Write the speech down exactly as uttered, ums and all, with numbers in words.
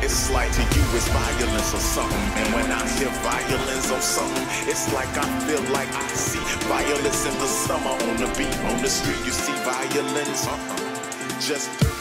It's like to you it's violence or something. And when I hear violence or something, it's like I feel like I see violence in the summer on the beat, on the street. You see violence, uh-uh. Just